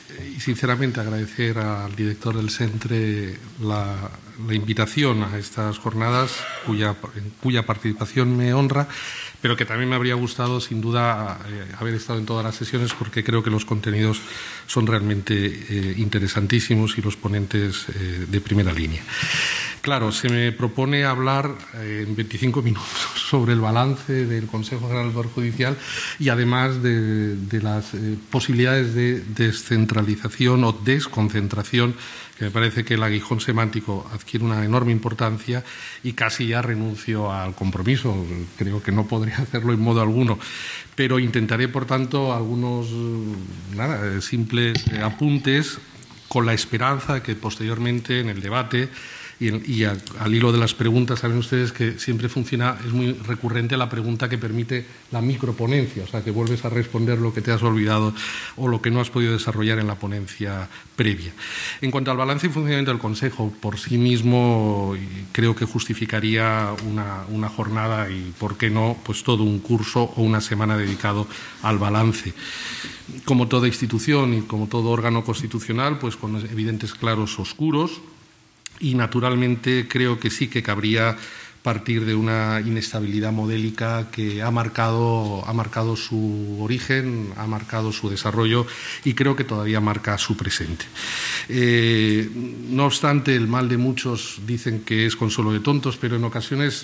y sinceramente agradecer al director del Centre la invitación a estas jornadas, cuya participación me honra, pero que también me habría gustado, sin duda, haber estado en todas las sesiones, porque creo que los contenidos son realmente interesantísimos y los ponentes de primera línea. Claro, se me propone hablar en 25 minutos sobre el balance del Consejo General del Poder Judicial y además de las posibilidades de descentralización o desconcentración, que me parece que el aguijón semántico adquiere una enorme importancia y casi ya renuncio al compromiso. Creo que no podré hacerlo en modo alguno, pero intentaré, por tanto, algunos simples apuntes con la esperanza de que posteriormente en el debate y al hilo de las preguntas, saben ustedes que siempre funciona, es muy recurrente la pregunta que permite la microponencia, o sea, que vuelves a responder lo que te has olvidado o lo que no has podido desarrollar en la ponencia previa. En cuanto al balance y funcionamiento del Consejo, por sí mismo creo que justificaría una jornada y, por qué no, pues todo un curso o una semana dedicado al balance. Como toda institución y como todo órgano constitucional, pues con evidentes claros oscuros. Y, naturalmente, creo que sí que cabría partir de una inestabilidad modélica que ha marcado su origen, ha marcado su desarrollo y creo que todavía marca su presente. No obstante, el mal de muchos dicen que es consuelo de tontos, pero en ocasiones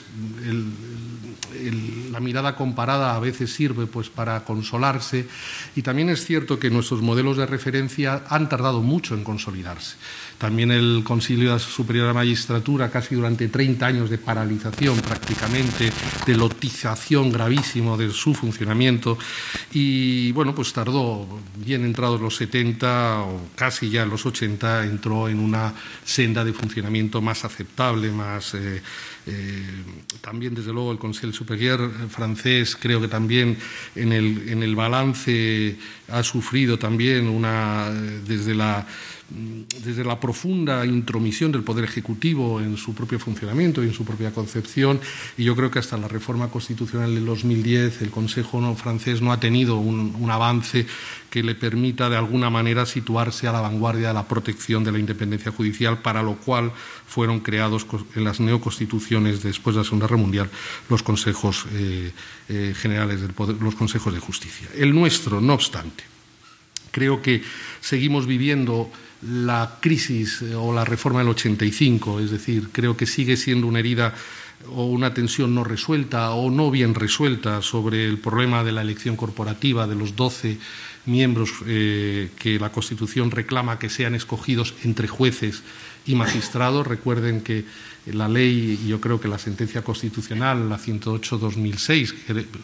la mirada comparada a veces sirve pues para consolarse, y también es cierto que nuestros modelos de referencia han tardado mucho en consolidarse. También el Concilio Superior de la Magistratura, casi durante 30 años de paralización prácticamente, de lotización gravísimo de su funcionamiento, y bueno, pues tardó, bien entrados los 70 o casi ya en los 80, entró en una senda de funcionamiento más aceptable, más también, desde luego, el Conseil Supérieur francés creo que también en el balance ha sufrido también desde la profunda intromisión del Poder Ejecutivo en su propio funcionamiento y en su propia concepción, y yo creo que hasta la reforma constitucional del 2010 el Consejo francés no ha tenido un avance que le permita de alguna manera situarse a la vanguardia de la protección de la independencia judicial, para lo cual fueron creados en las neoconstituciones después de la Segunda Guerra Mundial los consejos generales del poder, los consejos de justicia. El nuestro, no obstante, creo que seguimos viviendo la crisis o la reforma del 85, es decir, creo que sigue siendo una herida o una tensión no resuelta o no bien resuelta sobre el problema de la elección corporativa de los 12 miembros que la Constitución reclama que sean escogidos entre jueces y magistrados. Recuerden que la ley, y yo creo que la sentencia constitucional, la 108-2006,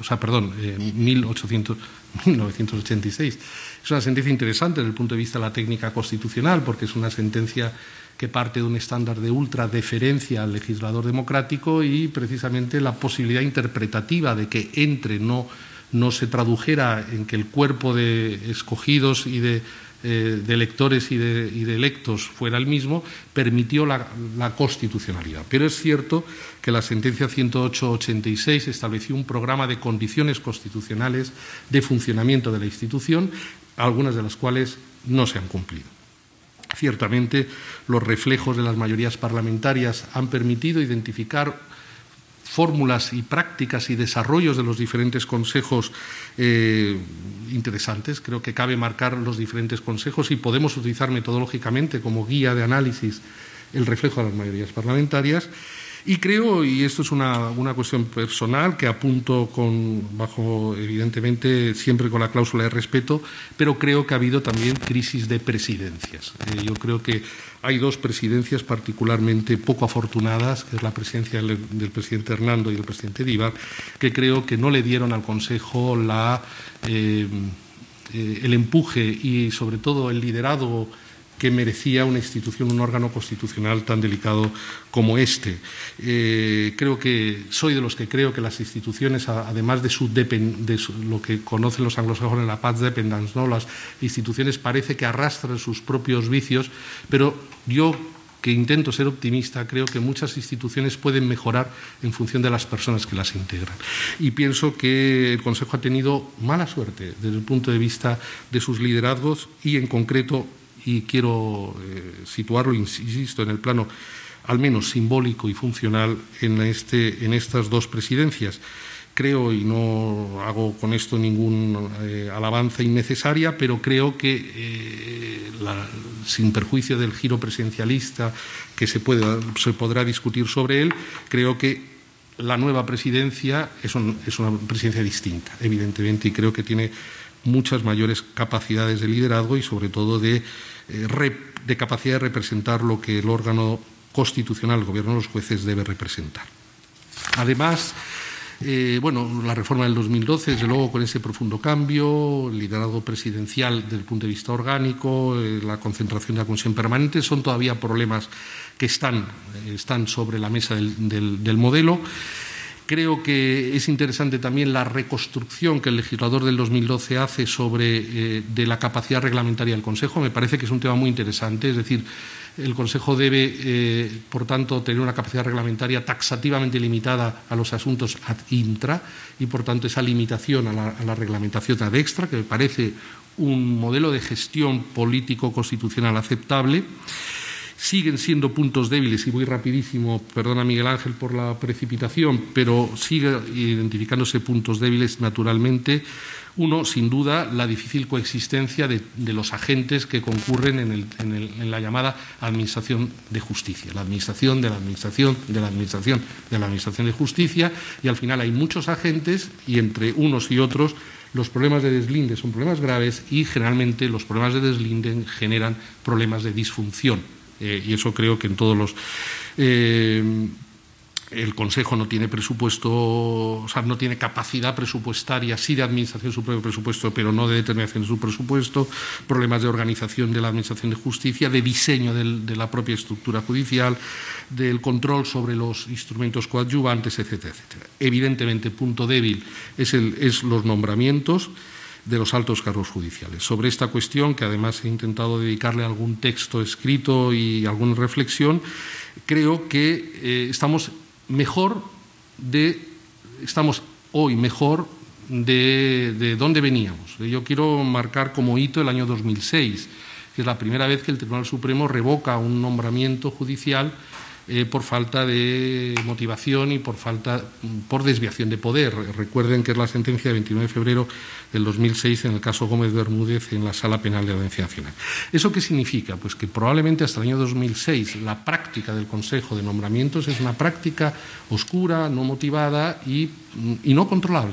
1986, es una sentencia interesante desde el punto de vista de la técnica constitucional, porque es una sentencia que parte de un estándar de ultradeferencia al legislador democrático y precisamente la posibilidad interpretativa de que no se tradujera en que el cuerpo de escogidos y de electores y de electos fuera el mismo, permitió la constitucionalidad. Pero es cierto que la sentencia 108-86 estableció un programa de condiciones constitucionales de funcionamiento de la institución, algunas de las cuales no se han cumplido. Ciertamente, los reflejos de las mayorías parlamentarias han permitido identificar fórmulas y prácticas y desarrollos de los diferentes consejos interesantes. Creo que cabe marcar los diferentes consejos y podemos utilizar metodológicamente como guía de análisis el reflejo de las mayorías parlamentarias. Y creo, y esto es una cuestión personal que apunto bajo, evidentemente, siempre con la cláusula de respeto, pero creo que ha habido también crisis de presidencias. Yo creo que hay dos presidencias particularmente poco afortunadas, que es la presidencia del presidente Hernando y del presidente Díbar, que creo que no le dieron al Consejo el empuje y, sobre todo, el liderazgo que merecía una institución, un órgano constitucional tan delicado como este. Creo que soy de los que creo que las instituciones, además de lo que conocen los anglosajones la paz dependence, ¿no? Las instituciones parece que arrastran sus propios vicios, pero yo que intento ser optimista, creo que muchas instituciones pueden mejorar en función de las personas que las integran. Y pienso que el Consejo ha tenido mala suerte desde el punto de vista de sus liderazgos y, en concreto, y quiero situarlo, insisto, en el plano al menos simbólico y funcional en estas dos presidencias. Creo, y no hago con esto ninguna alabanza innecesaria, pero creo que, sin perjuicio del giro presidencialista que se podrá discutir sobre él, creo que la nueva presidencia es una presidencia distinta, evidentemente, y creo que tiene muchas mayores capacidades de liderazgo y, sobre todo, de capacidad de representar lo que el órgano constitucional, el Gobierno de los jueces, debe representar. Además, la reforma del 2012, desde luego, con ese profundo cambio, el liderazgo presidencial desde el punto de vista orgánico, la concentración de la Comisión Permanente, son todavía problemas que están sobre la mesa del modelo. Creo que es interesante también la reconstrucción que el legislador del 2012 hace de la capacidad reglamentaria del Consejo. Me parece que es un tema muy interesante, es decir, el Consejo debe, por tanto, tener una capacidad reglamentaria taxativamente limitada a los asuntos ad intra y, por tanto, esa limitación a la reglamentación ad extra, que me parece un modelo de gestión político-constitucional aceptable. Siguen siendo puntos débiles, y voy rapidísimo, perdona Miguel Ángel por la precipitación, pero sigue identificándose puntos débiles naturalmente. Uno, sin duda, la difícil coexistencia de los agentes que concurren en la llamada Administración de Justicia, la Administración de la Administración de la Administración de la Administración de Justicia, y al final hay muchos agentes y entre unos y otros los problemas de deslinde son problemas graves y generalmente los problemas de deslinde generan problemas de disfunción. Y eso creo que en todos los... el Consejo no tiene presupuesto, o sea, no tiene capacidad presupuestaria, sí de administración de su propio presupuesto, pero no de determinación de su presupuesto, problemas de organización de la Administración de Justicia, de diseño de la propia estructura judicial, del control sobre los instrumentos coadyuvantes, etcétera, etcétera. Evidentemente, punto débil es los nombramientos de los altos cargos judiciales. Sobre esta cuestión, que además he intentado dedicarle algún texto escrito y alguna reflexión, creo que estamos hoy mejor de dónde veníamos. Yo quiero marcar como hito el año 2006, que es la primera vez que el Tribunal Supremo revoca un nombramiento judicial por falta de motivación y por desviación de poder. Recuerden que es la sentencia de 29 de febrero del 2006 en el caso Gómez Bermúdez en la Sala Penal de la Audiencia Nacional. ¿Eso qué significa? Pues que probablemente hasta el año 2006 la práctica del Consejo de Nombramientos es una práctica oscura, no motivada y no controlable.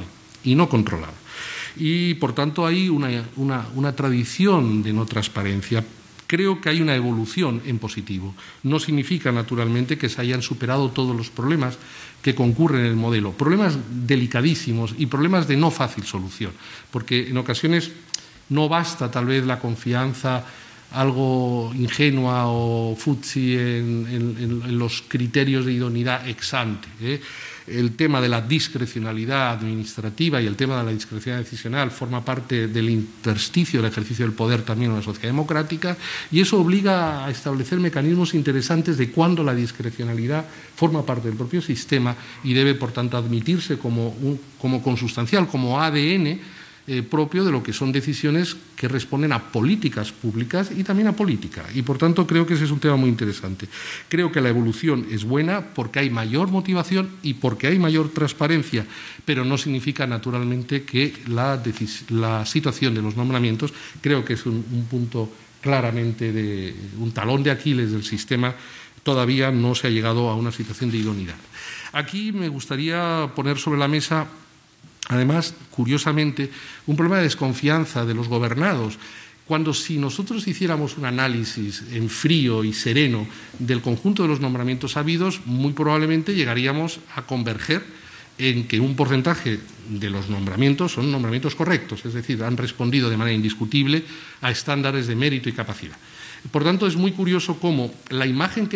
Y, por tanto, hay una tradición de no transparencia. Creo que hay una evolución en positivo. No significa, naturalmente, que se hayan superado todos los problemas que concurren en el modelo. Problemas delicadísimos y problemas de no fácil solución, porque en ocasiones no basta tal vez la confianza algo ingenua o futsi en los criterios de idoneidad ex ante. El tema de la discrecionalidad administrativa y el tema de la discrecionalidad decisional forma parte del intersticio del ejercicio del poder también en una sociedad democrática, y eso obliga a establecer mecanismos interesantes de cuándo la discrecionalidad forma parte del propio sistema y debe, por tanto, admitirse como consustancial, como ADN propio de lo que son decisiones que responden a políticas públicas y también a política. Y, por tanto, creo que ese es un tema muy interesante. Creo que la evolución es buena porque hay mayor motivación y porque hay mayor transparencia, pero no significa, naturalmente, que la situación de los nombramientos, creo que es un punto claramente un talón de Aquiles del sistema, todavía no se ha llegado a una situación de idoneidad. Aquí me gustaría poner sobre la mesa, además, curiosamente, un problema de desconfianza de los gobernados, cuando si nosotros hiciéramos un análisis en frío y sereno del conjunto de los nombramientos habidos, muy probablemente llegaríamos a converger en que un porcentaje de los nombramientos son nombramientos correctos, es decir, han respondido de manera indiscutible a estándares de mérito y capacidad. Por tanto, es muy curioso cómo la imagen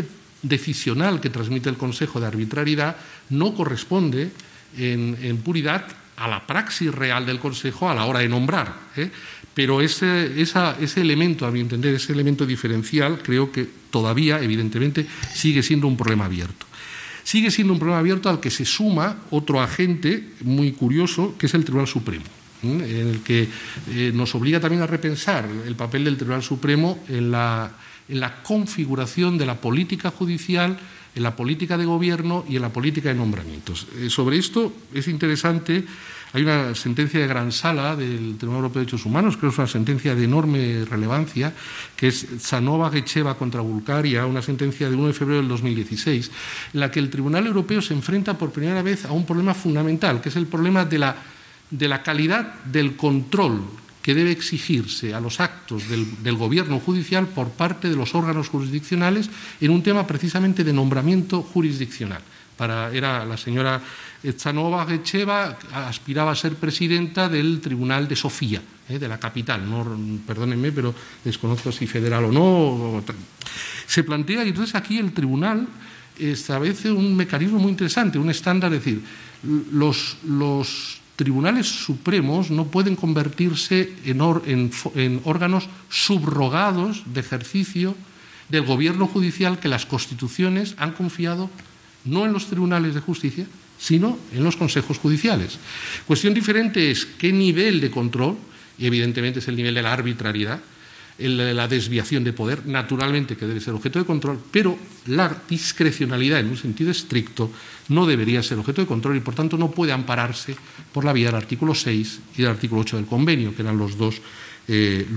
decisional que transmite el Consejo de arbitrariedad no corresponde en puridad a la praxis real del Consejo a la hora de nombrar. Pero ese elemento, a mi entender, ese elemento diferencial, creo que todavía, evidentemente, sigue siendo un problema abierto. Sigue siendo un problema abierto al que se suma otro agente muy curioso, que es el Tribunal Supremo, en el que nos obliga también a repensar el papel del Tribunal Supremo en la configuración de la política judicial, en la política de gobierno y en la política de nombramientos. Sobre esto es interesante, hay una sentencia de gran sala del Tribunal Europeo de Derechos Humanos, creo que es una sentencia de enorme relevancia, que es Zanova-Gecheva contra Bulgaria, una sentencia de 1 de febrero del 2016, en la que el Tribunal Europeo se enfrenta por primera vez a un problema fundamental, que es el problema de la calidad del control que debe exigirse a los actos del gobierno judicial por parte de los órganos jurisdiccionales en un tema precisamente de nombramiento jurisdiccional. Era la señora Zanova-Gecheva, aspiraba a ser presidenta del Tribunal de Sofía, de la capital. No, perdónenme, pero desconozco si federal o no. Se plantea, y entonces aquí el tribunal establece un mecanismo muy interesante, un estándar, es decir, los tribunales supremos no pueden convertirse en órganos subrogados de ejercicio del gobierno judicial que las constituciones han confiado no en los tribunales de justicia, sino en los consejos judiciales. Cuestión diferente es qué nivel de control, y evidentemente es el nivel de la arbitrariedad, la desviación de poder, naturalmente que debe ser objeto de control, pero la discrecionalidad en un sentido estricto no debería ser objeto de control y por tanto no puede ampararse por la vía del artículo 6 y del artículo 8 del convenio, que eran los dos en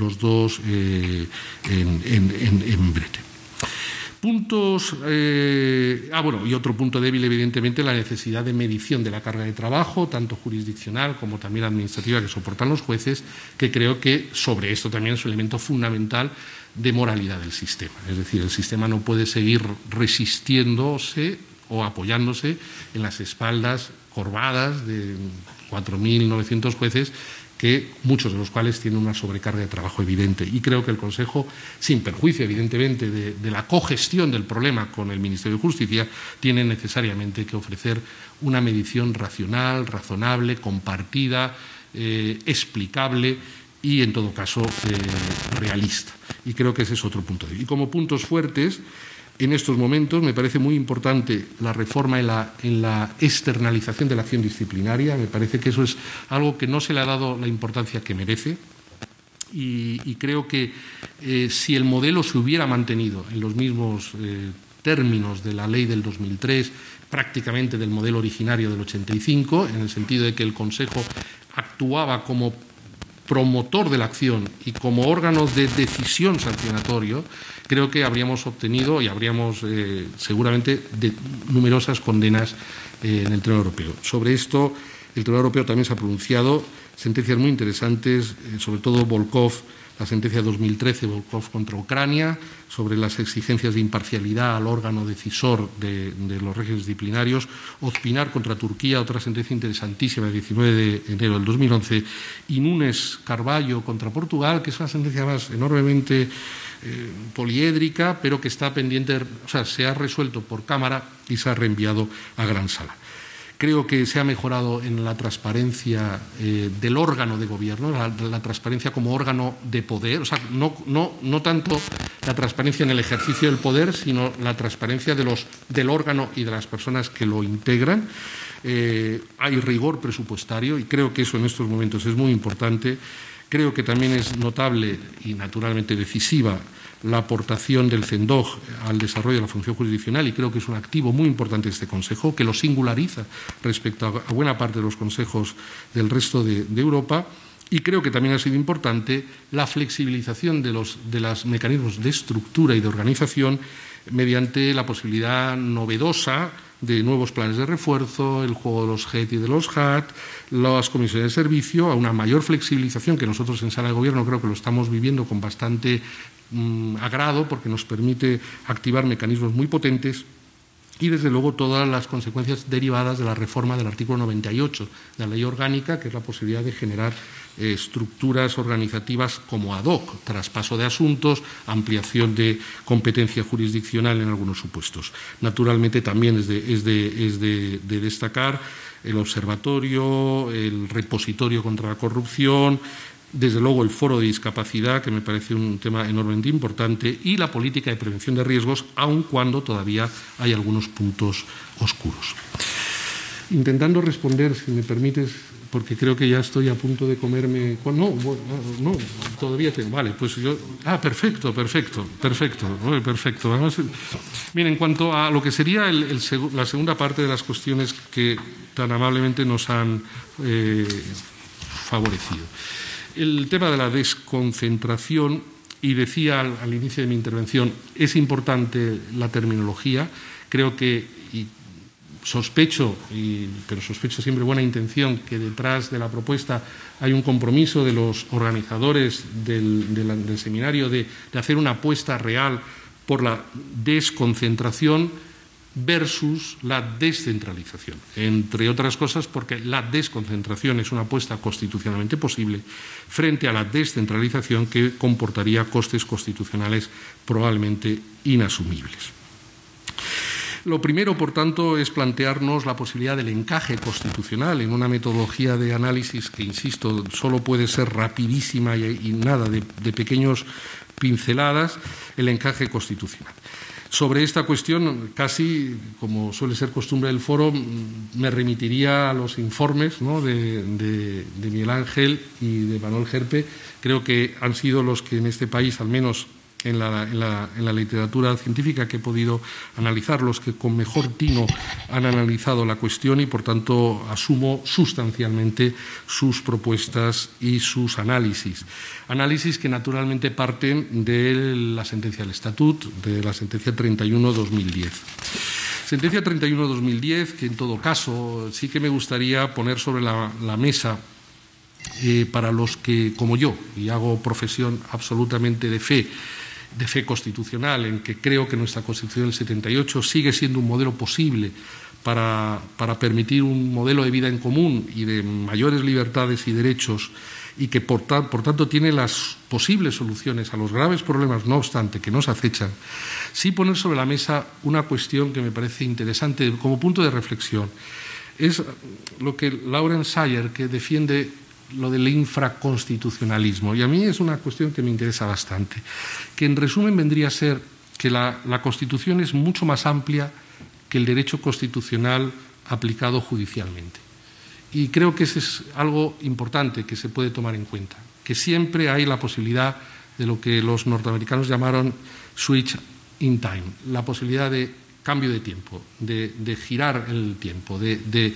brete. Puntos. Y otro punto débil, evidentemente, la necesidad de medición de la carga de trabajo, tanto jurisdiccional como también administrativa, que soportan los jueces, que creo que sobre esto también es un elemento fundamental de moralidad del sistema. Es decir, el sistema no puede seguir resistiéndose o apoyándose en las espaldas corvadas de 4.900 jueces, que muchos de los cuales tienen una sobrecarga de trabajo evidente. Y creo que el Consejo, sin perjuicio evidentemente de la cogestión del problema con el Ministerio de Justicia, tiene necesariamente que ofrecer una medición racional, razonable, compartida, explicable y, en todo caso, realista. Y creo que ese es otro punto. Y como puntos fuertes, en estos momentos me parece muy importante la reforma en la externalización de la acción disciplinaria. Me parece que eso es algo que no se le ha dado la importancia que merece y creo que si el modelo se hubiera mantenido en los mismos términos de la ley del 2003, prácticamente del modelo originario del 85, en el sentido de que el Consejo actuaba como promotor de la acción y como órgano de decisión sancionatorio, creo que habríamos obtenido y habríamos seguramente numerosas condenas en el Tribunal Europeo. Sobre esto, el Tribunal Europeo también se ha pronunciado, sentencias muy interesantes, sobre todo Volkov, la sentencia de 2013, Volkov contra Ucrania, sobre las exigencias de imparcialidad al órgano decisor de los regímenes disciplinarios, Ozpinar contra Turquía, otra sentencia interesantísima, el 19 de enero del 2011, y Nunes Carballo contra Portugal, que es una sentencia más enormemente poliédrica, pero que está pendiente, o sea, se ha resuelto por Cámara y se ha reenviado a Gran Sala. Creo que se ha mejorado en la transparencia del órgano de gobierno, la transparencia como órgano de poder, o sea, no tanto la transparencia en el ejercicio del poder, sino la transparencia del órgano y de las personas que lo integran. Hay rigor presupuestario y creo que eso en estos momentos es muy importante. Creo que también es notable y naturalmente decisiva la aportación del CENDOG al desarrollo de la función jurisdiccional y creo que es un activo muy importante de este Consejo, que lo singulariza respecto a buena parte de los consejos del resto de Europa. Y creo que también ha sido importante la flexibilización de los mecanismos de estructura y de organización mediante la posibilidad novedosa de nuevos planes de refuerzo, el juego de los GET y de los HAT, las comisiones de servicio, a una mayor flexibilización que nosotros en Sala de Gobierno creo que lo estamos viviendo con bastante agrado porque nos permite activar mecanismos muy potentes y, desde luego, todas las consecuencias derivadas de la reforma del artículo 98 de la Ley Orgánica, que es la posibilidad de generar estructuras organizativas como ad hoc, traspaso de asuntos, ampliación de competencia jurisdiccional en algunos supuestos. Naturalmente, también es de destacar el observatorio, el repositorio contra la corrupción, desde luego el foro de discapacidad, que me parece un tema enormemente importante, y la política de prevención de riesgos, aun cuando todavía hay algunos puntos oscuros. Intentando responder, si me permites, porque creo que ya estoy a punto de comerme... No, todavía tengo... Vale, pues yo... perfecto. Además, bien, en cuanto a lo que sería la segunda parte de las cuestiones que tan amablemente nos han favorecido. El tema de la desconcentración, y decía al inicio de mi intervención, es importante la terminología. Creo que, sospecho, pero sospecho siempre buena intención, que detrás de la propuesta hay un compromiso de los organizadores del seminario de hacer una apuesta real por la desconcentración versus la descentralización, entre otras cosas porque la desconcentración es una apuesta constitucionalmente posible frente a la descentralización, que comportaría costes constitucionales probablemente inasumibles. Lo primero, por tanto, es plantearnos la posibilidad del encaje constitucional en una metodología de análisis que, insisto, solo puede ser rapidísima y nada de pequeños pinceladas, el encaje constitucional. Sobre esta cuestión, casi, como suele ser costumbre del foro, me remitiría a los informes, ¿no?, de Miguel Ángel y de Manuel Gerpe. Creo que han sido los que en este país, al menos en la literatura científica que he podido analizar, los que con mejor tino han analizado la cuestión, y, por tanto, asumo sustancialmente sus propuestas y sus análisis. Análisis que, naturalmente, parten de la sentencia del Estatut, de la sentencia 31/2010. Sentencia 31/2010, que, en todo caso, sí que me gustaría poner sobre la mesa para los que, como yo, y hago profesión absolutamente de fe constitucional, en que creo que nuestra Constitución del 78 sigue siendo un modelo posible para permitir un modelo de vida en común y de mayores libertades y derechos, y que por tanto tiene las posibles soluciones a los graves problemas, no obstante, que nos acechan. Sí poner sobre la mesa una cuestión que me parece interesante como punto de reflexión. Es lo que Laurent Sayer, que defiende lo del infraconstitucionalismo, y a mí es una cuestión que me interesa bastante, que en resumen vendría a ser que la Constitución es mucho más amplia que el derecho constitucional aplicado judicialmente. Y creo que eso es algo importante que se puede tomar en cuenta, que siempre hay la posibilidad de lo que los norteamericanos llamaron switch in time, la posibilidad de cambio de tiempo, de girar el tiempo, de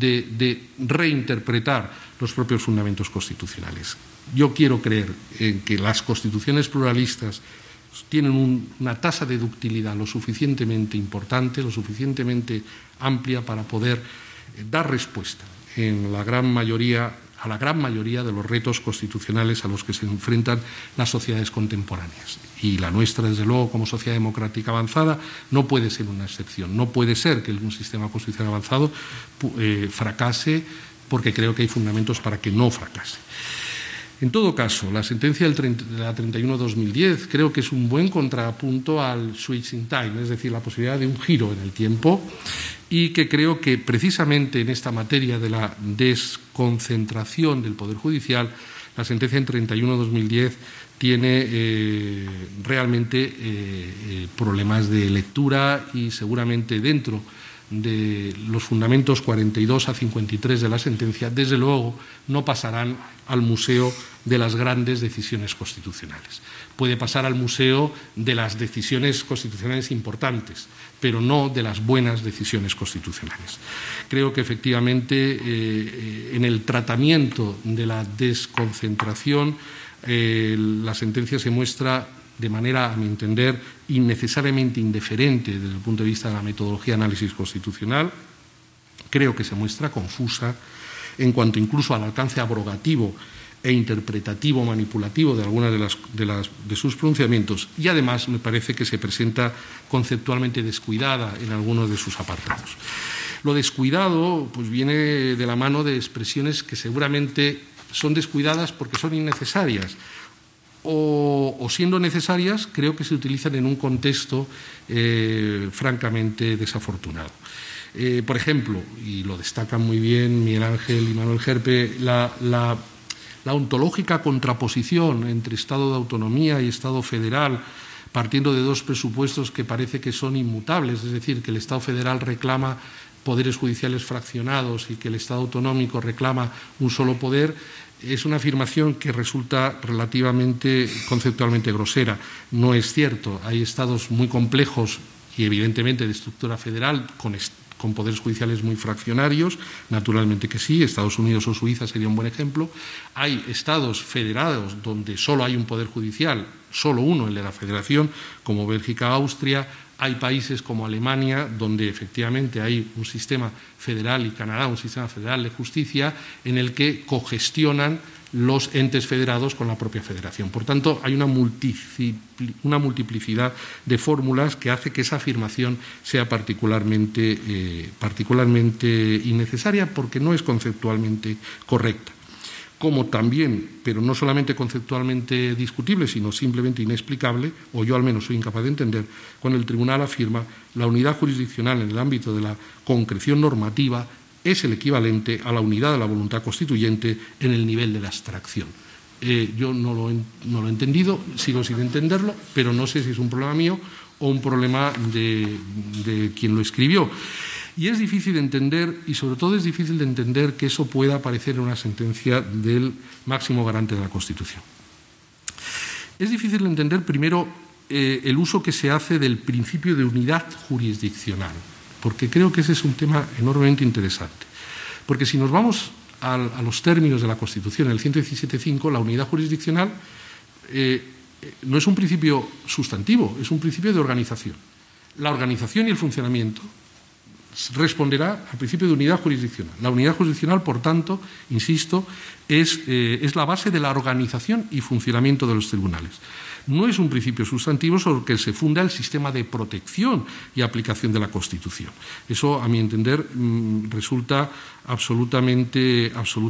reinterpretar los propios fundamentos constitucionales. Yo quiero creer en que las constituciones pluralistas tienen una tasa de ductilidad lo suficientemente importante, lo suficientemente amplia para poder dar respuesta a la gran mayoría de los retos constitucionales a los que se enfrentan las sociedades contemporáneas. Y la nuestra, desde luego, como sociedad democrática avanzada, no puede ser una excepción. No puede ser que un sistema constitucional avanzado fracase, porque creo que hay fundamentos para que no fracase. En todo caso, la sentencia de la 31/2010 creo que es un buen contrapunto al switch in time, es decir, la posibilidad de un giro en el tiempo, y que creo que precisamente en esta materia de la desconcentración del Poder Judicial, la sentencia en 31/2010 tiene realmente problemas de lectura, y seguramente dentro de los fundamentos 42 a 53 de la sentencia, desde luego no pasarán al museo de las grandes decisiones constitucionales. Puede pasar al museo de las decisiones constitucionales importantes, pero no de las buenas decisiones constitucionales. Creo que, efectivamente, en el tratamiento de la desconcentración, la sentencia se muestra de manera, a mi entender, innecesariamente indiferente desde el punto de vista de la metodología de análisis constitucional. Creo que se muestra confusa en cuanto incluso al alcance abrogativo e interpretativo manipulativo de algunas de sus pronunciamientos, y además me parece que se presenta conceptualmente descuidada en algunos de sus apartados. Lo descuidado pues viene de la mano de expresiones que seguramente son descuidadas porque son innecesarias, o siendo necesarias creo que se utilizan en un contexto francamente desafortunado. Por ejemplo, y lo destacan muy bien Miguel Ángel y Manuel Gerpe, la ontológica contraposición entre Estado de autonomía y Estado federal, partiendo de dos presupuestos que parece que son inmutables, es decir, que el Estado federal reclama poderes judiciales fraccionados y que el Estado autonómico reclama un solo poder, es una afirmación que resulta relativamente conceptualmente grosera. No es cierto, hay estados muy complejos y evidentemente de estructura federal con poderes judiciales muy fraccionarios, naturalmente que sí, Estados Unidos o Suiza sería un buen ejemplo. Hay estados federados donde solo hay un poder judicial, solo uno, el de la federación, como Bélgica, Austria. Hay países como Alemania, donde efectivamente hay un sistema federal, y Canadá, un sistema federal de justicia, en el que cogestionan los entes federados con la propia federación. Por tanto, hay una multiplicidad de fórmulas que hace que esa afirmación sea particularmente innecesaria, porque no es conceptualmente correcta. Como también, pero no solamente conceptualmente discutible, sino simplemente inexplicable, o yo al menos soy incapaz de entender, cuando el Tribunal afirma la unidad jurisdiccional en el ámbito de la concreción normativa es el equivalente a la unidad de la voluntad constituyente en el nivel de la abstracción. Yo no lo he entendido, sigo sin entenderlo, pero no sé si es un problema mío o un problema de quien lo escribió. Y es difícil de entender, y sobre todo es difícil de entender que eso pueda aparecer en una sentencia del máximo garante de la Constitución. Es difícil de entender, primero, el uso que se hace del principio de unidad jurisdiccional, porque creo que ese es un tema enormemente interesante. Porque si nos vamos a los términos de la Constitución, en el 117.5, la unidad jurisdiccional no es un principio sustantivo, es un principio de organización. La organización y el funcionamiento responderá al principio de unidad jurisdiccional. La unidad jurisdiccional, por tanto, insisto, es la base de la organización y funcionamiento de los tribunales. No es un principio sustantivo sobre el que se funda el sistema de protección y aplicación de la Constitución. Eso, a mi entender, resulta absolutamente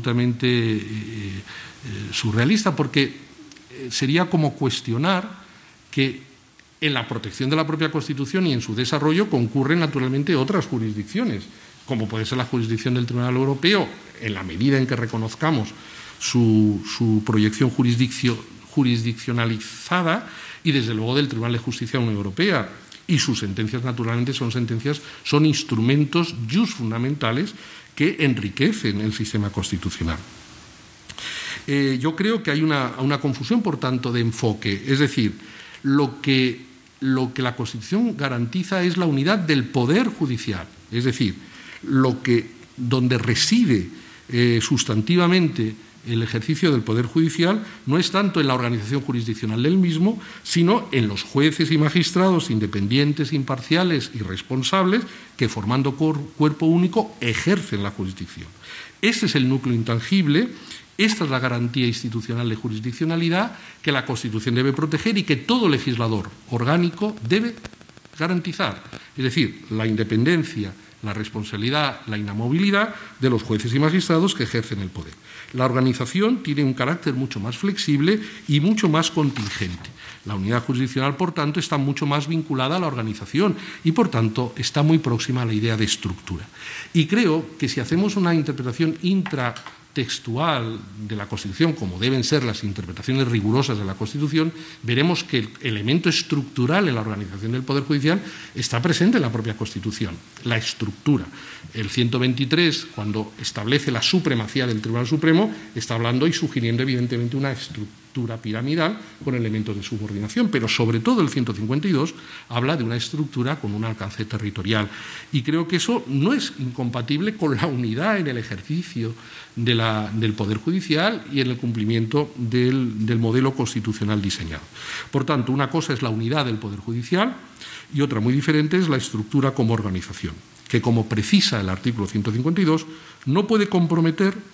surrealista, porque sería como cuestionar que en la protección de la propia Constitución y en su desarrollo concurren naturalmente otras jurisdicciones, como puede ser la jurisdicción del Tribunal Europeo, en la medida en que reconozcamos su proyección jurisdiccionalizada, y desde luego del Tribunal de Justicia de la Unión Europea. Y sus sentencias, naturalmente, son instrumentos fundamentales que enriquecen el sistema constitucional. Yo creo que hay una confusión, por tanto, de enfoque. Es decir, lo que la Constitución garantiza es la unidad del poder judicial, es decir, donde reside sustantivamente el ejercicio del poder judicial no es tanto en la organización jurisdiccional del mismo, sino en los jueces y magistrados independientes, imparciales y responsables que, formando cuerpo único, ejercen la jurisdicción. Este es el núcleo intangible. Esta es la garantía institucional de jurisdiccionalidad que la Constitución debe proteger y que todo legislador orgánico debe garantizar. Es decir, la independencia, la responsabilidad, la inamovilidad de los jueces y magistrados que ejercen el poder. La organización tiene un carácter mucho más flexible y mucho más contingente. La unidad jurisdiccional, por tanto, está mucho más vinculada a la organización y, por tanto, está muy próxima a la idea de estructura. Y creo que si hacemos una interpretación intratextual de la Constitución, como deben ser las interpretaciones rigurosas de la Constitución, veremos que el elemento estructural en la organización del Poder Judicial está presente en la propia Constitución, la estructura. El 123, cuando establece la supremacía del Tribunal Supremo, está hablando y sugiriendo evidentemente una estructura piramidal con elementos de subordinación, pero sobre todo el 152 habla de una estructura con un alcance territorial. Y creo que eso no es incompatible con la unidad en el ejercicio del Poder Judicial y en el cumplimiento del modelo constitucional diseñado. Por tanto, una cosa es la unidad del Poder Judicial y otra muy diferente es la estructura como organización, que, como precisa el artículo 152, no puede comprometer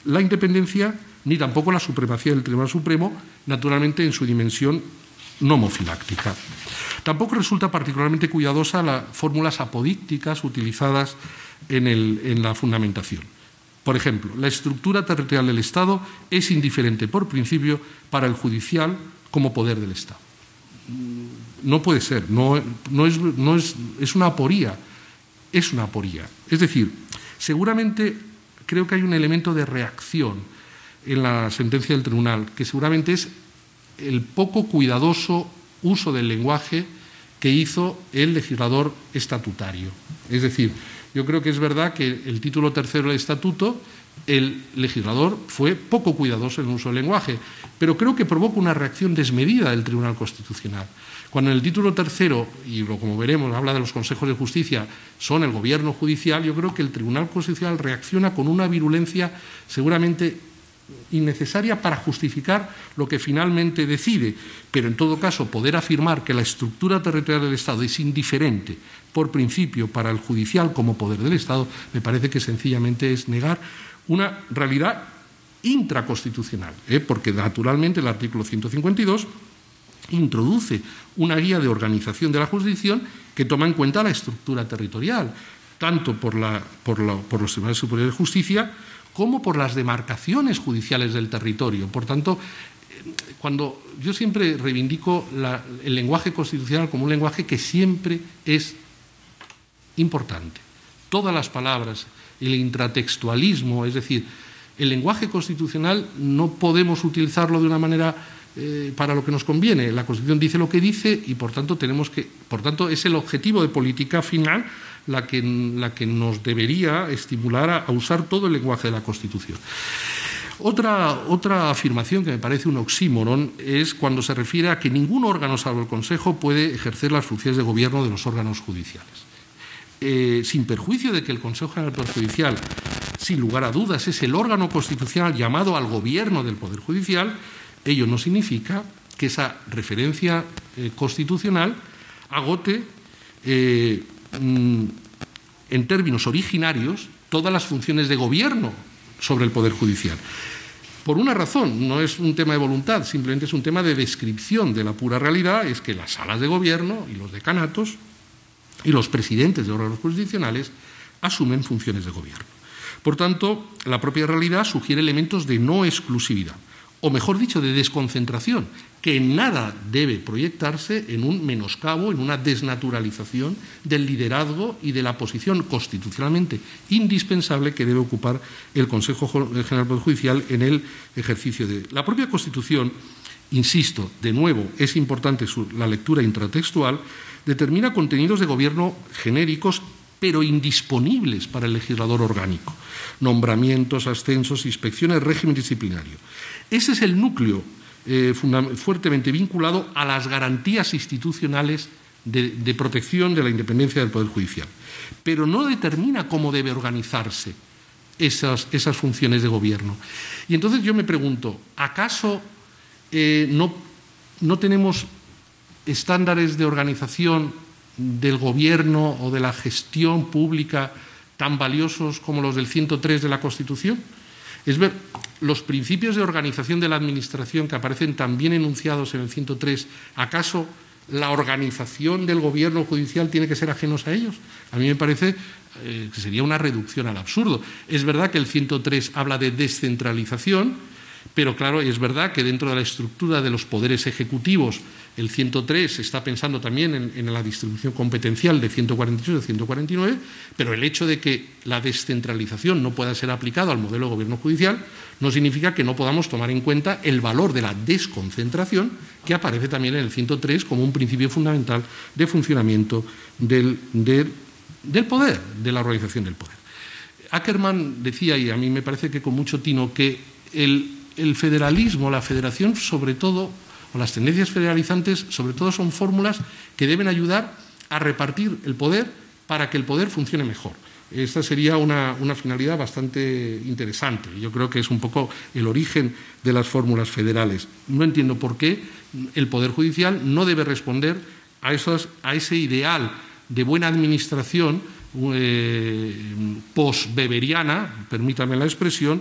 la independencia ni tampoco la supremacía del Tribunal Supremo, naturalmente en su dimensión nomofiláctica. Tampoco resulta particularmente cuidadosa las fórmulas apodícticas utilizadas en la fundamentación. Por ejemplo, la estructura territorial del Estado es indiferente por principio para el judicial como poder del Estado. No puede ser, es una aporía, es una aporía. Es decir, seguramente creo que hay un elemento de reacción en la sentencia del tribunal, que seguramente es el poco cuidadoso uso del lenguaje que hizo el legislador estatutario. Es decir, yo creo que es verdad que el título tercero del estatuto, el legislador fue poco cuidadoso en el uso del lenguaje, pero creo que provoca una reacción desmedida del Tribunal Constitucional. Cuando en el título tercero, y como veremos, habla de los consejos de justicia, son el gobierno judicial, yo creo que el Tribunal Constitucional reacciona con una virulencia seguramente innecesaria para justificar lo que finalmente decide, pero en todo caso poder afirmar que la estructura territorial del Estado es indiferente por principio para el judicial como poder del Estado, me parece que sencillamente es negar una realidad intraconstitucional, porque naturalmente el artículo 152 introduce una guía de organización de la jurisdicción que toma en cuenta la estructura territorial, tanto por los tribunales superiores de justicia como por las demarcaciones judiciales del territorio. Por tanto, cuando yo siempre reivindico el lenguaje constitucional como un lenguaje que siempre es importante. Todas las palabras, el intratextualismo, es decir, el lenguaje constitucional no podemos utilizarlo de una manera para lo que nos conviene. La Constitución dice lo que dice y, por tanto, es el objetivo de política final la que nos debería estimular a usar todo el lenguaje de la Constitución. Otra afirmación que me parece un oxímoron es cuando se refiere a que ningún órgano, salvo el Consejo, puede ejercer las funciones de gobierno de los órganos judiciales. Sin perjuicio de que el Consejo General del Poder Judicial, sin lugar a dudas, es el órgano constitucional llamado al gobierno del Poder Judicial, ello no significa que esa referencia constitucional agote en términos originarios todas las funciones de gobierno sobre el Poder Judicial. Por una razón, no es un tema de voluntad, simplemente es un tema de descripción de la pura realidad, es que las salas de gobierno y los decanatos y los presidentes de órganos jurisdiccionales asumen funciones de gobierno. Por tanto, la propia realidad sugiere elementos de no exclusividad, o mejor dicho, de desconcentración, que en nada debe proyectarse en un menoscabo, en una desnaturalización del liderazgo y de la posición constitucionalmente indispensable que debe ocupar el Consejo General del Poder Judicial en el ejercicio de la propia Constitución. Insisto, de nuevo, es importante la lectura intratextual, determina contenidos de gobierno genéricos pero indisponibles para el legislador orgánico. Nombramientos, ascensos, inspecciones, régimen disciplinario. Ese es el núcleo fuertemente vinculado a las garantías institucionales de protección de la independencia del Poder Judicial. Pero no determina cómo debe organizarse esas funciones de gobierno. Y entonces yo me pregunto, ¿acaso no tenemos estándares de organización del gobierno o de la gestión pública tan valiosos como los del 103 de la Constitución? Es ver, los principios de organización de la Administración que aparecen también enunciados en el 103, ¿acaso la organización del gobierno judicial tiene que ser ajenos a ellos? A mí me parece que sería una reducción al absurdo. Es verdad que el 103 habla de descentralización, pero claro, es verdad que dentro de la estructura de los poderes ejecutivos, el 103 está pensando también en la distribución competencial de 148 y de 149, pero el hecho de que la descentralización no pueda ser aplicada al modelo de gobierno judicial no significa que no podamos tomar en cuenta el valor de la desconcentración que aparece también en el 103 como un principio fundamental de funcionamiento del poder, de la organización del poder. Ackerman decía, y a mí me parece que con mucho tino, que el federalismo, la federación sobre todo, o las tendencias federalizantes sobre todo son fórmulas que deben ayudar a repartir el poder para que el poder funcione mejor. Esta sería una finalidad bastante interesante. Yo creo que es un poco el origen de las fórmulas federales. No entiendo por qué el Poder Judicial no debe responder a ese ideal de buena administración post-weberiana, permítame la expresión,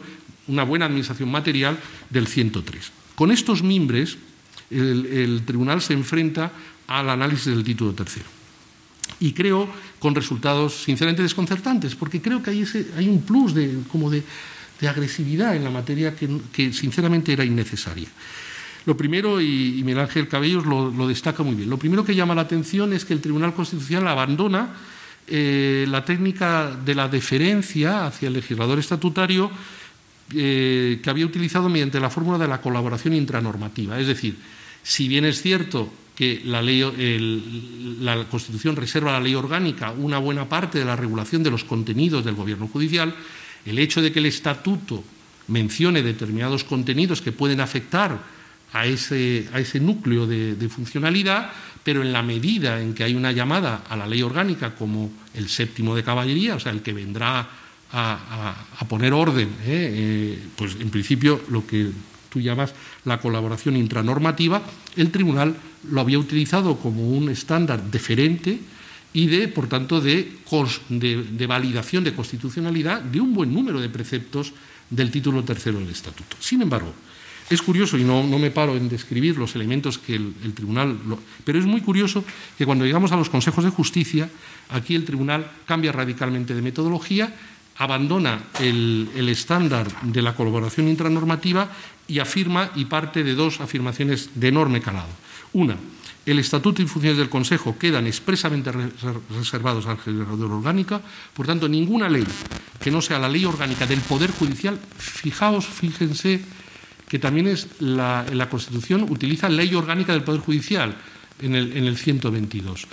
una buena administración material del 103. Con estos mimbres, el tribunal se enfrenta al análisis del título tercero. Y creo con resultados sinceramente desconcertantes, porque creo que hay un plus de agresividad en la materia que sinceramente era innecesaria. Lo primero, y Miguel Ángel Cabellos lo destaca muy bien, lo primero que llama la atención es que el Tribunal Constitucional abandona la técnica de la deferencia hacia el legislador estatutario que había utilizado mediante la fórmula de la colaboración intranormativa. Es decir, si bien es cierto que la Constitución reserva a la ley orgánica una buena parte de la regulación de los contenidos del gobierno judicial, el hecho de que el estatuto mencione determinados contenidos que pueden afectar a ese núcleo de funcionalidad, pero en la medida en que hay una llamada a la ley orgánica como el séptimo de caballería, o sea, el que vendrá a poner orden, pues en principio lo que tú llamas la colaboración intranormativa, el tribunal lo había utilizado como un estándar deferente y por tanto, de validación de constitucionalidad de un buen número de preceptos del título tercero del Estatuto. Sin embargo, es curioso, y no me paro en describir los elementos que el tribunal... pero es muy curioso que cuando llegamos a los consejos de justicia, aquí el tribunal cambia radicalmente de metodología, abandona el estándar de la colaboración intranormativa y afirma y parte de dos afirmaciones de enorme calado. Una, el Estatuto y funciones del Consejo quedan expresamente reservados al legislador orgánica, por tanto, ninguna ley que no sea la ley orgánica del Poder Judicial, fíjense que también la Constitución utiliza ley orgánica del Poder Judicial en el 122.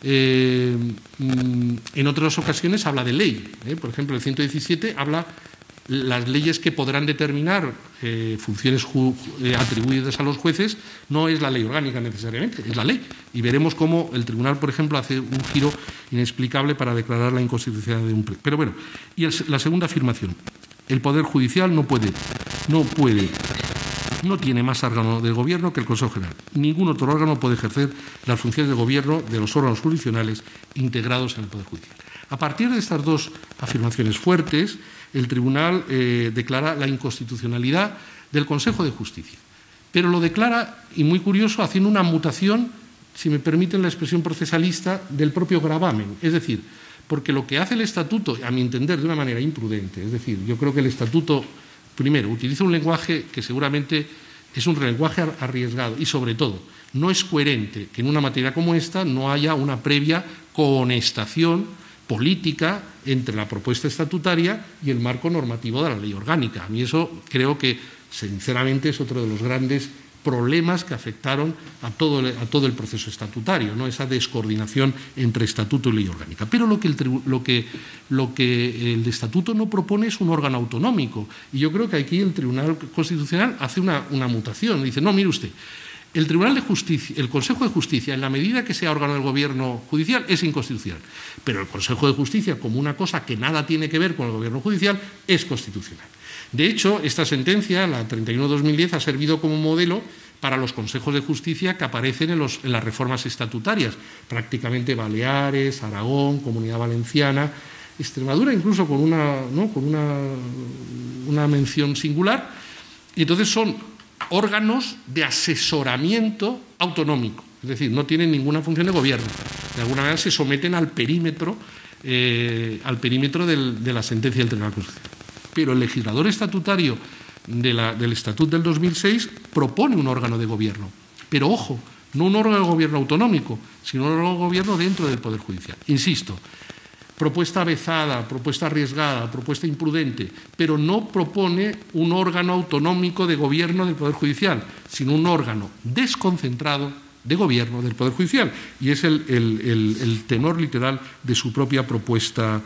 En otras ocasiones habla de ley. Por ejemplo, el 117 habla las leyes que podrán determinar funciones atribuidas a los jueces, no es la ley orgánica necesariamente, es la ley. Y veremos cómo el tribunal, por ejemplo, hace un giro inexplicable para declarar la inconstitucionalidad de un precepto. Pero bueno, y la segunda afirmación, el Poder Judicial no tiene más órgano del Gobierno que el Consejo General. Ningún otro órgano puede ejercer las funciones de gobierno de los órganos jurisdiccionales integrados en el Poder Judicial. A partir de estas dos afirmaciones fuertes, el tribunal declara la inconstitucionalidad del Consejo de Justicia. Pero lo declara, y muy curioso, haciendo una mutación, si me permiten la expresión procesalista, del propio gravamen. Es decir, porque lo que hace el Estatuto, a mi entender, de una manera imprudente, es decir, yo creo que el Estatuto, primero, utiliza un lenguaje que seguramente es un lenguaje arriesgado y, sobre todo, no es coherente que en una materia como esta no haya una previa conestación política entre la propuesta estatutaria y el marco normativo de la ley orgánica. A mí eso creo que, sinceramente, es otro de los grandes problemas que afectaron a todo el proceso estatutario, ¿no? Esa descoordinación entre estatuto y ley orgánica. Pero lo que el estatuto no propone es un órgano autonómico. Y yo creo que aquí el Tribunal Constitucional hace una mutación. Dice, no, mire usted, el Tribunal de Justicia, el Consejo de Justicia, en la medida que sea órgano del Gobierno judicial, es inconstitucional. Pero el Consejo de Justicia, como una cosa que nada tiene que ver con el Gobierno judicial, es constitucional. De hecho, esta sentencia, la 31/2010, ha servido como modelo para los consejos de justicia que aparecen en las reformas estatutarias, prácticamente Baleares, Aragón, Comunidad Valenciana, Extremadura, incluso con una mención singular. Y entonces son órganos de asesoramiento autonómico, es decir, no tienen ninguna función de gobierno. De alguna manera se someten al perímetro de la sentencia del Tribunal Constitucional. Pero el legislador estatutario del Estatut del 2006 propone un órgano de gobierno. Pero, ojo, no un órgano de gobierno autonómico, sino un órgano de gobierno dentro del Poder Judicial. Insisto, propuesta avezada, propuesta arriesgada, propuesta imprudente, pero no propone un órgano autonómico de gobierno del Poder Judicial, sino un órgano desconcentrado de gobierno del Poder Judicial. Y es el tenor literal de su propia propuesta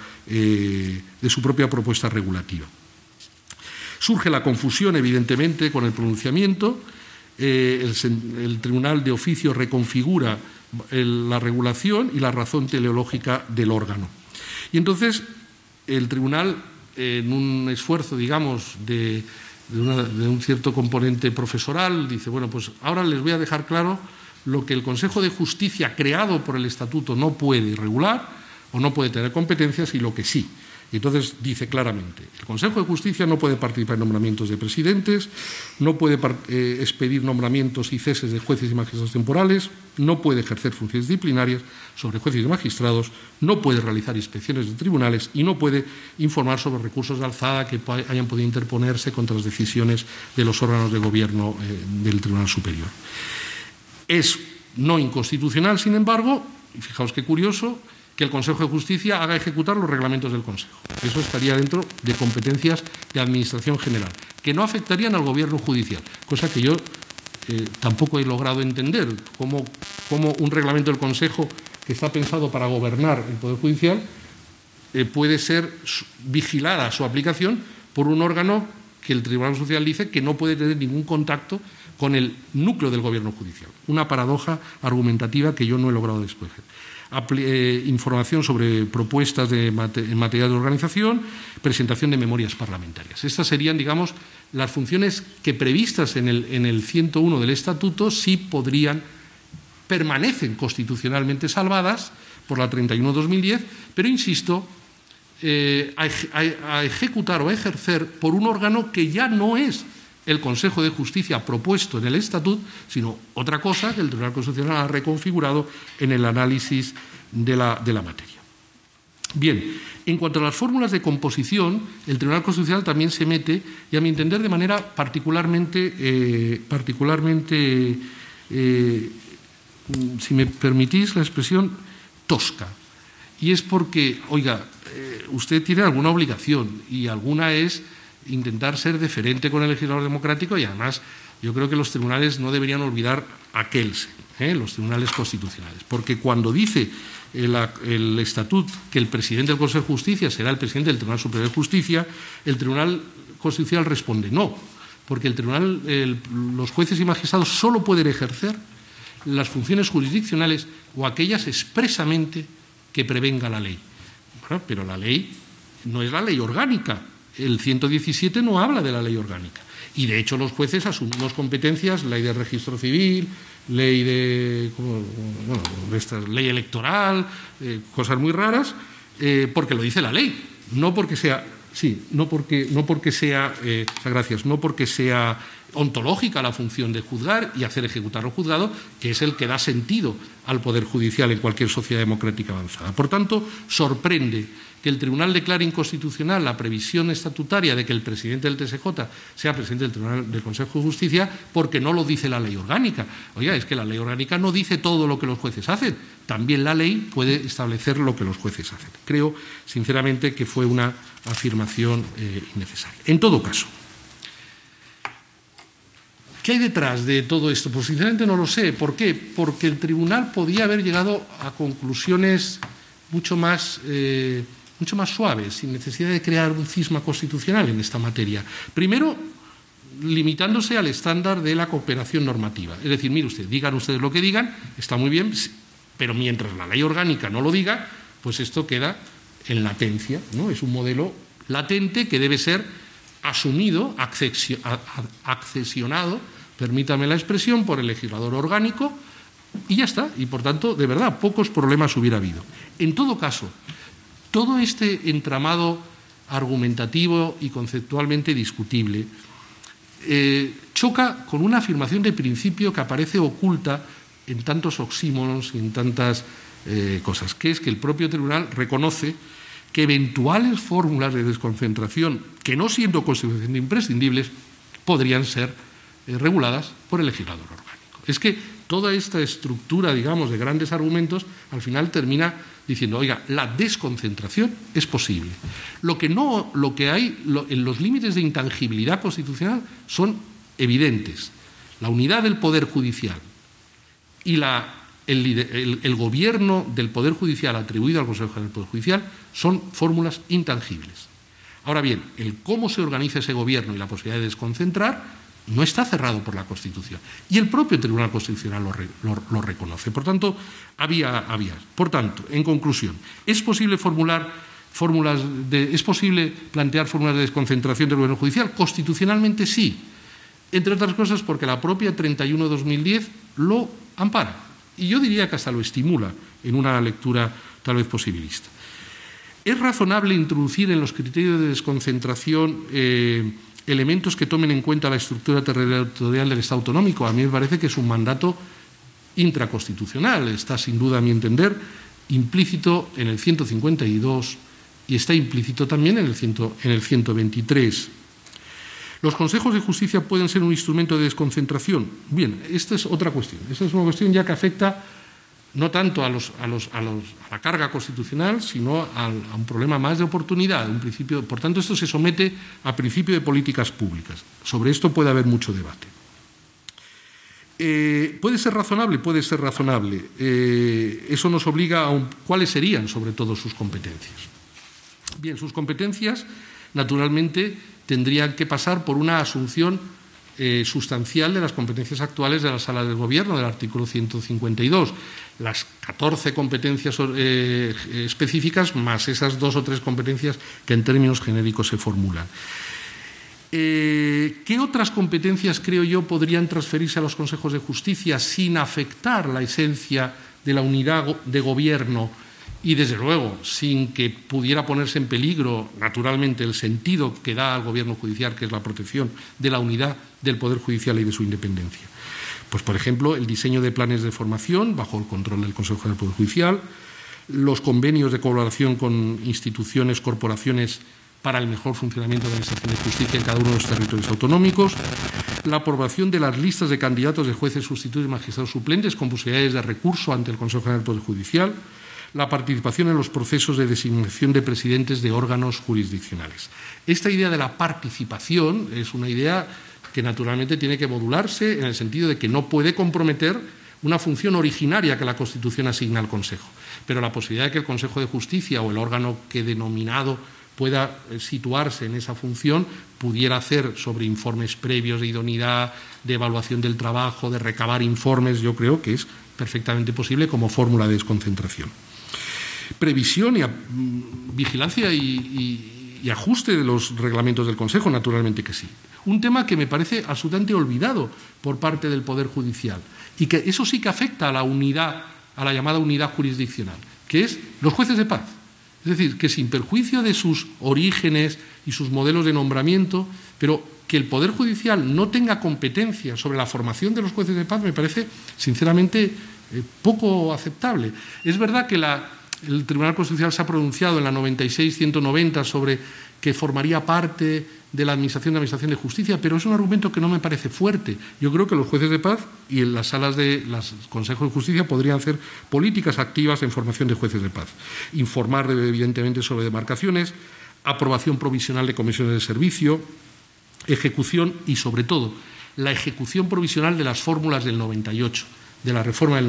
regulativa. Surge la confusión, evidentemente, con el pronunciamiento. El Tribunal de Oficio reconfigura la regulación y la razón teleológica del órgano. Y entonces el Tribunal, en un esfuerzo, digamos, de un cierto componente profesoral, dice, bueno, pues ahora les voy a dejar claro lo que el Consejo de Justicia creado por el Estatuto no puede regular o no puede tener competencias y lo que sí. Y entonces dice claramente, el Consejo de Justicia no puede participar en nombramientos de presidentes, no puede expedir nombramientos y ceses de jueces y magistrados temporales, no puede ejercer funciones disciplinarias sobre jueces y magistrados, no puede realizar inspecciones de tribunales y no puede informar sobre recursos de alzada que hayan podido interponerse contra las decisiones de los órganos de gobierno del Tribunal Superior. Es no inconstitucional, sin embargo, y fijaos qué curioso, que el Consejo de Justicia haga ejecutar los reglamentos del Consejo. Eso estaría dentro de competencias de Administración General, que no afectarían al Gobierno judicial, cosa que yo tampoco he logrado entender, cómo un reglamento del Consejo que está pensado para gobernar el Poder Judicial puede ser vigilada su aplicación por un órgano que el Tribunal Social dice que no puede tener ningún contacto con el núcleo del Gobierno judicial. Una paradoja argumentativa que yo no he logrado despejar. Información sobre propuestas en materia de organización, presentación de memorias parlamentarias. Estas serían, digamos, las funciones que previstas en el 101 del Estatuto sí permanecen constitucionalmente salvadas por la 31/2010, pero insisto, a ejecutar o a ejercer por un órgano que ya no es el Consejo de Justicia propuesto en el Estatut, sino otra cosa que el Tribunal Constitucional ha reconfigurado en el análisis de la materia. Bien, en cuanto a las fórmulas de composición, el Tribunal Constitucional también se mete, y a mi entender de manera particularmente si me permitís la expresión, tosca. Y es porque, oiga, usted tiene alguna obligación, y alguna es intentar ser deferente con el legislador democrático, y además yo creo que los tribunales no deberían olvidar aquelse, los tribunales constitucionales, porque cuando dice el Estatut que el presidente del Consejo de Justicia será el presidente del Tribunal Superior de Justicia, el Tribunal Constitucional responde no, porque los jueces y magistrados solo pueden ejercer las funciones jurisdiccionales o aquellas expresamente que prevenga la ley. Bueno, pero la ley no es la ley orgánica. El 117 no habla de la ley orgánica. Y, de hecho, los jueces asumimos competencias, ley de registro civil, ley ley electoral, cosas muy raras, porque lo dice la ley, no porque sea ontológica la función de juzgar y hacer ejecutar al juzgado, que es el que da sentido al Poder Judicial en cualquier sociedad democrática avanzada. Por tanto, sorprende que el Tribunal declare inconstitucional la previsión estatutaria de que el presidente del TSJ sea presidente del Consejo de Justicia, porque no lo dice la ley orgánica. Oiga, es que la ley orgánica no dice todo lo que los jueces hacen. También la ley puede establecer lo que los jueces hacen. Creo, sinceramente, que fue una afirmación innecesaria. En todo caso, ¿qué hay detrás de todo esto? Pues sinceramente no lo sé. ¿Por qué? Porque el tribunal podía haber llegado a conclusiones mucho más suaves, sin necesidad de crear un cisma constitucional en esta materia. Primero, limitándose al estándar de la cooperación normativa. Es decir, mire usted, digan ustedes lo que digan, está muy bien, pero mientras la ley orgánica no lo diga, pues esto queda en latencia, ¿no? Es un modelo latente que debe ser asumido, accesionado, permítame la expresión, por el legislador orgánico, y ya está. Y, por tanto, de verdad, pocos problemas hubiera habido. En todo caso, todo este entramado argumentativo y conceptualmente discutible choca con una afirmación de principio que aparece oculta en tantos oxímonos y en tantas cosas, que es que el propio tribunal reconoce que eventuales fórmulas de desconcentración, que no siendo constitucionalmente imprescindibles, podrían ser reguladas por el legislador orgánico. Es que toda esta estructura, digamos, de grandes argumentos, al final termina diciendo, oiga, la desconcentración es posible. Lo que hay en los límites de intangibilidad constitucional son evidentes. La unidad del Poder Judicial y el gobierno del Poder Judicial atribuido al Consejo General del Poder Judicial son fórmulas intangibles. Ahora bien, el cómo se organiza ese gobierno y la posibilidad de desconcentrar no está cerrado por la Constitución. Y el propio Tribunal Constitucional lo reconoce. Por tanto, había. Por tanto, en conclusión, ¿es posible plantear fórmulas de desconcentración del gobierno judicial? Constitucionalmente sí. Entre otras cosas porque la propia 31/2010 lo ampara. Y yo diría que hasta lo estimula en una lectura tal vez posibilista. Es razonable introducir en los criterios de desconcentración elementos que tomen en cuenta la estructura territorial del Estado autonómico. A mí me parece que es un mandato intraconstitucional. Está, sin duda, a mi entender, implícito en el 152 y está implícito también en el 123. ¿Los consejos de justicia pueden ser un instrumento de desconcentración? Bien, esta es otra cuestión. Esta es una cuestión ya que afecta no tanto a la carga constitucional, sino a un problema más de oportunidad, un principio. Por tanto, esto se somete a principio de políticas públicas. Sobre esto puede haber mucho debate. ¿Puede ser razonable? Puede ser razonable. Eso nos obliga a cuáles serían, sobre todo, sus competencias. Bien, sus competencias, naturalmente, tendrían que pasar por una asunción sustancial de las competencias actuales de la Sala del Gobierno, del artículo 152. Las 14 competencias específicas más esas 2 o 3 competencias que en términos genéricos se formulan. ¿Qué otras competencias, creo yo, podrían transferirse a los consejos de justicia sin afectar la esencia de la unidad de gobierno y, desde luego, sin que pudiera ponerse en peligro, naturalmente, el sentido que da al gobierno judicial, que es la protección de la unidad del Poder Judicial y de su independencia? Pues, por ejemplo, el diseño de planes de formación bajo el control del Consejo del Poder Judicial, los convenios de colaboración con instituciones, corporaciones para el mejor funcionamiento de la Administración de Justicia en cada uno de los territorios autonómicos, la aprobación de las listas de candidatos de jueces sustitutos y magistrados suplentes con posibilidades de recurso ante el Consejo General del Poder Judicial, la participación en los procesos de designación de presidentes de órganos jurisdiccionales. Esta idea de la participación es una idea que naturalmente tiene que modularse en el sentido de que no puede comprometer una función originaria que la Constitución asigna al Consejo. Pero la posibilidad de que el Consejo de Justicia o el órgano que denominado pueda situarse en esa función, pudiera hacer sobre informes previos de idoneidad, de evaluación del trabajo, de recabar informes, yo creo que es perfectamente posible como fórmula de desconcentración. Previsión y vigilancia y ajuste de los reglamentos del Consejo, naturalmente que sí. Un tema que me parece absolutamente olvidado por parte del Poder Judicial y que eso sí que afecta a la unidad, a la llamada unidad jurisdiccional, que es los jueces de paz. Es decir, que sin perjuicio de sus orígenes y sus modelos de nombramiento, pero que el Poder Judicial no tenga competencia sobre la formación de los jueces de paz me parece, sinceramente, poco aceptable. Es verdad que el Tribunal Constitucional se ha pronunciado en la 96-190 sobre que formaría parte de la Administración de Justicia, pero es un argumento que no me parece fuerte. Yo creo que los jueces de paz y en las salas de los consejos de justicia podrían hacer políticas activas en formación de jueces de paz. Informar, evidentemente, sobre demarcaciones, aprobación provisional de comisiones de servicio, ejecución y, sobre todo, la ejecución provisional de las fórmulas del 98, de la reforma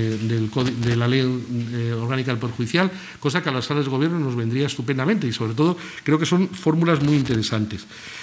de la Ley Orgánica del Poder Judicial, cosa que a las salas de gobierno nos vendría estupendamente y, sobre todo, creo que son fórmulas muy interesantes.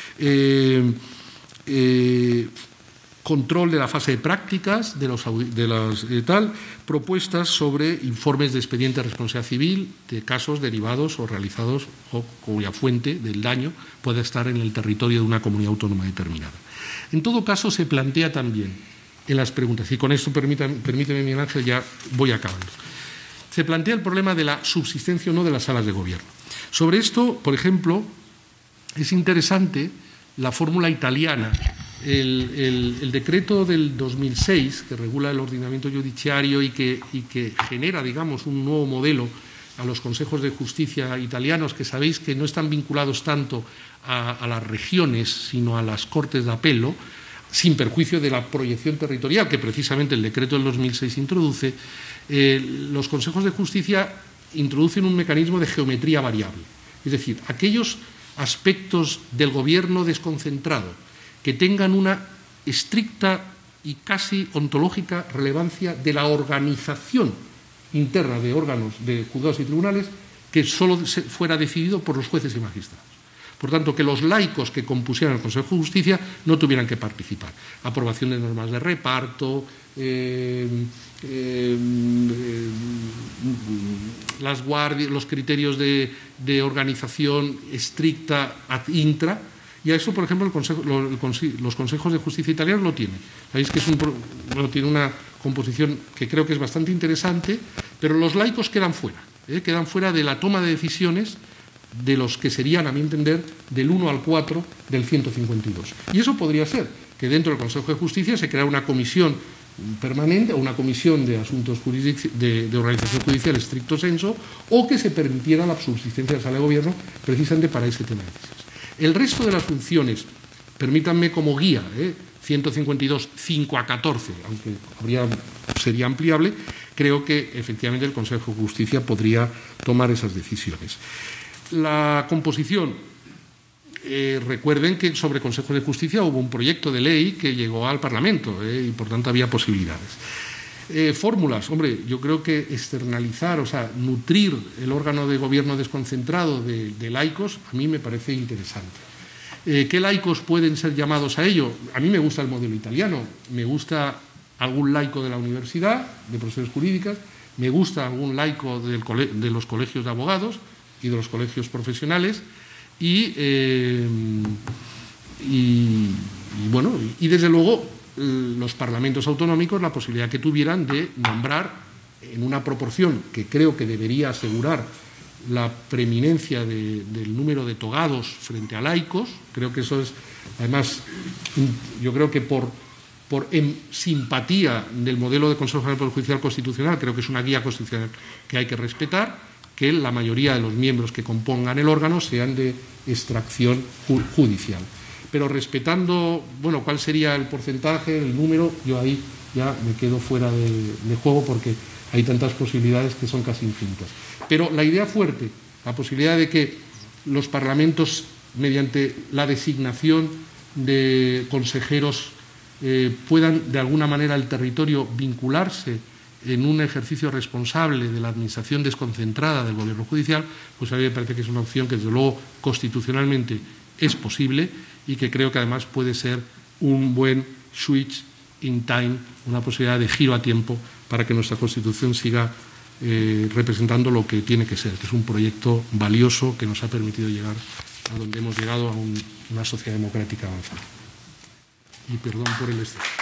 Control de la fase de prácticas, propuestas sobre informes de expediente de responsabilidad civil de casos derivados o realizados o cuya fuente del daño pueda estar en el territorio de una comunidad autónoma determinada. En todo caso, se plantea también en las preguntas, y con esto permíteme, Miguel Ángel, ya voy acabando. Se plantea el problema de la subsistencia o no de las salas de gobierno. Sobre esto, por ejemplo, es interesante la fórmula italiana. El decreto del 2006, que regula el ordenamiento judiciario y que genera, digamos, un nuevo modelo a los consejos de justicia italianos, que sabéis que no están vinculados tanto a las regiones, sino a las cortes de apelo, sin perjuicio de la proyección territorial que precisamente el decreto del 2006 introduce, los consejos de justicia introducen un mecanismo de geometría variable. Es decir, aquellos aspectos del gobierno desconcentrado que tengan una estricta y casi ontológica relevancia de la organización interna de órganos de juzgados y tribunales, que solo fuera decidido por los jueces y magistrados. Por tanto, que los laicos que compusieran el Consejo de Justicia no tuvieran que participar. Aprobación de normas de reparto, las guardias, los criterios de organización estricta ad intra. Y a eso, por ejemplo, los consejos de justicia italianos lo tienen. Sabéis que tiene una composición que creo que es bastante interesante, pero los laicos quedan fuera de la toma de decisiones de los que serían, a mi entender, del 1 al 4 del 152. Y eso podría ser que dentro del Consejo de Justicia se crea una comisión permanente o una comisión de asuntos de organización judicial estricto sensu, o que se permitiera la subsistencia de la Sala de Gobierno precisamente para ese tema de decisiones. El resto de las funciones, permítanme como guía, 152, 5 a 14, aunque sería ampliable, creo que efectivamente el Consejo de Justicia podría tomar esas decisiones. La composición, recuerden que sobre Consejo de Justicia hubo un proyecto de ley que llegó al Parlamento y por tanto había posibilidades. Fórmulas, hombre, yo creo que externalizar, o sea, nutrir el órgano de gobierno desconcentrado de laicos, a mí me parece interesante. ¿Qué laicos pueden ser llamados a ello? A mí me gusta el modelo italiano, me gusta algún laico de la universidad, de profesiones jurídicas, me gusta algún laico de los colegios de abogados y de los colegios profesionales y desde luego los parlamentos autonómicos la posibilidad que tuvieran de nombrar en una proporción que creo que debería asegurar la preeminencia del número de togados frente a laicos. Creo que eso es, además, yo creo que por simpatía del modelo de Consejo General del Poder Judicial Constitucional, creo que es una guía constitucional que hay que respetar, que la mayoría de los miembros que compongan el órgano sean de extracción judicial. Pero respetando, bueno, cuál sería el porcentaje, el número, yo ahí ya me quedo fuera de juego porque hay tantas posibilidades que son casi infinitas. Pero la idea fuerte, la posibilidad de que los parlamentos, mediante la designación de consejeros, puedan de alguna manera el territorio vincularse en un ejercicio responsable de la administración desconcentrada del Gobierno judicial, pues a mí me parece que es una opción que desde luego constitucionalmente es posible y que creo que además puede ser un buen switch in time, una posibilidad de giro a tiempo para que nuestra Constitución siga representando lo que tiene que ser, que es un proyecto valioso que nos ha permitido llegar a donde hemos llegado, a una sociedad democrática avanzada. Y perdón por el exceso.